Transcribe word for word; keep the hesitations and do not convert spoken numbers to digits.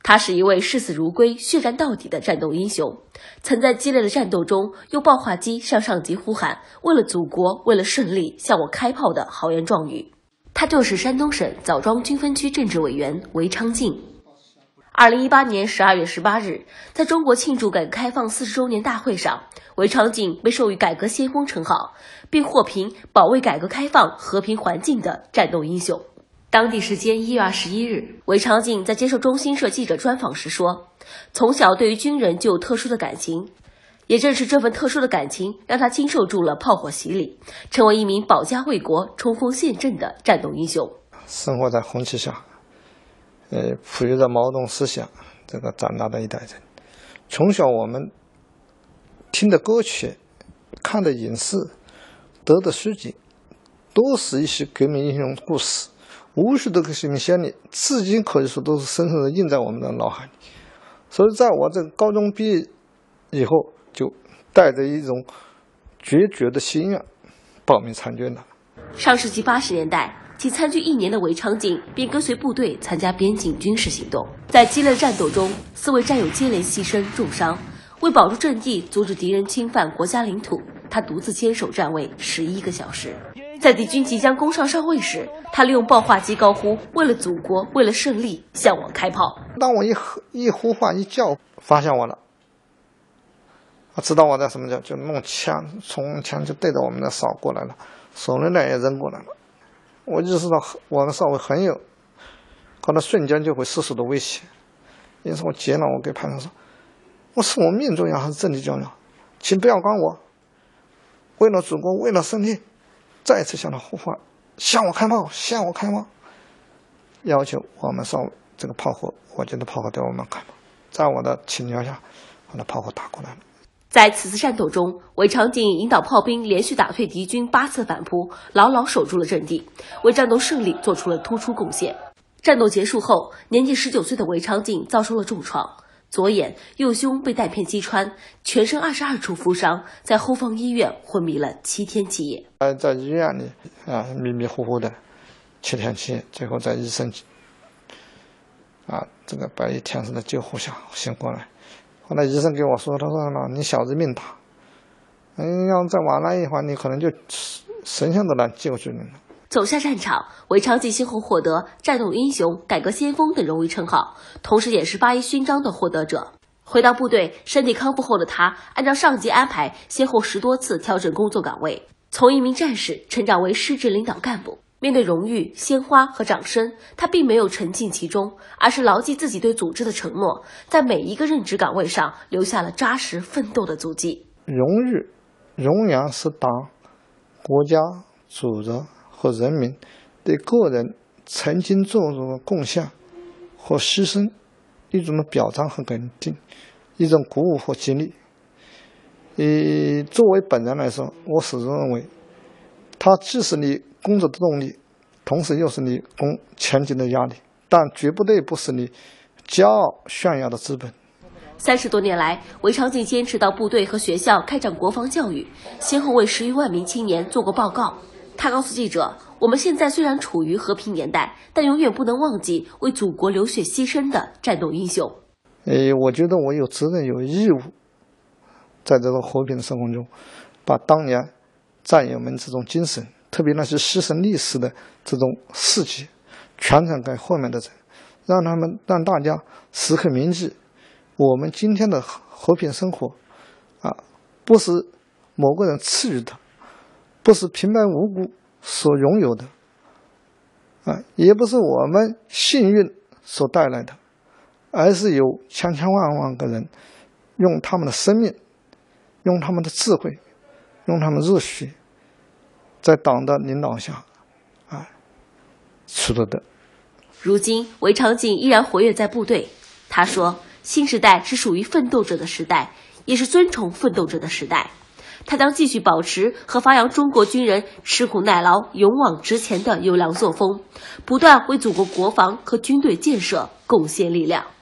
他是一位视死如归、血战到底的战斗英雄，曾在激烈的战斗中用爆话机向上级呼喊“为了祖国，为了胜利，向我开炮”的豪言壮语。他就是山东省枣庄军分区政治委员韦昌敬。二零一八年十二月十八日，在中国庆祝改革开放四十周年大会上，韦昌敬被授予改革先锋称号，并获评保卫改革开放和平环境的战斗英雄。当地时间一月二十一日，韦昌敬在接受中新社记者专访时说，从小对于军人就有特殊的感情，也正是这份特殊的感情让他经受住了炮火洗礼，成为一名保家卫国、冲锋陷阵的战斗英雄。 生活在红旗下，呃，哺育着毛泽东思想，这个长大的一代人。从小我们听的歌曲、看的影视、读的书籍，都是一些革命英雄故事，无数的革命先例，至今可以说都是深深的印在我们的脑海里。所以在我这个高中毕业以后，就带着一种决绝的心愿报名参军了。 上世纪八十年代，仅参军一年的韦昌敬便跟随部队参加边境军事行动，在激烈的战斗中，四位战友接连牺牲重伤。为保住阵地，阻止敌人侵犯国家领土，他独自坚守站位十一个小时。在敌军即将攻上哨位时，他利用爆话机高呼“为了祖国，为了胜利，向我开炮”。 当我一一呼唤一叫，发现我了，他知道我在什么叫，就弄枪，冲枪就对着我们的哨过来了，手榴弹也扔过来了。我就知道我的哨位很有，可能瞬间就会失手的危险。因此我急了，我给排长说：“我是我命重要还是阵地重要？请不要管我，为了祖国，为了胜利。”再次向他呼唤，向我开炮，向我开炮，要求我们上这个炮火，我觉得炮火对我们开炮，在我的请求下，把那炮火打过来了。 在此次战斗中，韦昌敬引导炮兵连续打退敌军八次反扑，牢牢守住了阵地，为战斗胜利做出了突出贡献。战斗结束后，年仅十九岁的韦昌敬遭受了重创，左眼、右胸被弹片击穿，全身二十二处负伤，在后方医院昏迷了七天七夜。 在医院里啊，迷迷糊糊的七天七夜，最后在医生啊这个白衣天使的救护下醒过来。后来医生给我说，他说呢，你小子命大，嗯，要再晚来一会儿，你可能就神仙都来救治你了。 走下战场，韦昌敬先后获得战斗英雄、改革先锋等荣誉称号，同时也是八一勋章的获得者。回到部队，身体康复后的他，按照上级安排，先后十多次调整工作岗位，从一名战士成长为师职领导干部。面对荣誉、鲜花和掌声，他并没有沉浸其中，而是牢记自己对组织的承诺，在每一个任职岗位上留下了扎实奋斗的足迹。 荣誉、荣扬是党、国家、组织和人民对个人曾经做出的贡献和牺牲一种的表彰和肯定，一种鼓舞和激励。呃，作为本人来说，我始终认为，它既是你工作的动力，同时又是你攻前进的压力，但绝不对不是你骄傲炫耀的资本。 三十多年来，韦昌敬坚持到部队和学校开展国防教育，先后为十余万名青年做过报告。他告诉记者，我们现在虽然处于和平年代，但永远不能忘记为祖国流血牺牲的战斗英雄。 呃，我觉得我有责任有义务，在这个和平的生活中，把当年战友们这种精神，特别那些牺牲历史的这种事迹，传承给后面的人，让他们让大家时刻铭记，我们今天的和平生活啊，不是某个人赐予的，不是平白无故所拥有的，啊，也不是我们幸运所带来的，而是有千千万万个人用他们的生命，用他们的智慧，用他们热血，在党的领导下，啊，取得的。 如今，韦昌敬依然活跃在部队。他说：“新时代是属于奋斗者的时代，也是尊崇奋斗者的时代。”他将继续保持和发扬中国军人吃苦耐劳、勇往直前的优良作风，不断为祖国国防和军队建设贡献力量。